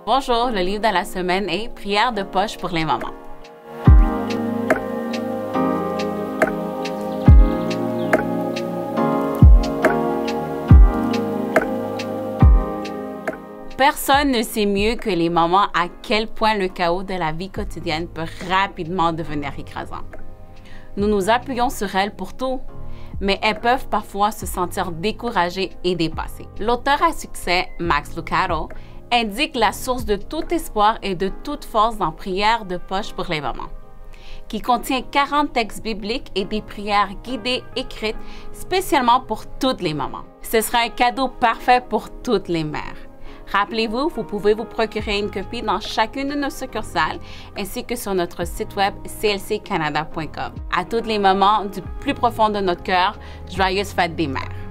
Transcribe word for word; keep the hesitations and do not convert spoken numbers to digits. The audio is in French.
Bonjour, le livre de la semaine est Prières de poche pour les mamans. Personne ne sait mieux que les mamans à quel point le chaos de la vie quotidienne peut rapidement devenir écrasant. Nous nous appuyons sur elles pour tout, mais elles peuvent parfois se sentir découragées et dépassées. L'auteur à succès, Max Lucado, indique la source de tout espoir et de toute force dans Prières de poche pour les mamans, qui contient quarante textes bibliques et des prières guidées écrites spécialement pour toutes les mamans. Ce sera un cadeau parfait pour toutes les mères. Rappelez-vous, vous pouvez vous procurer une copie dans chacune de nos succursales ainsi que sur notre site web C L C Canada point com. À toutes les mamans, du plus profond de notre cœur, joyeuses fêtes des mères!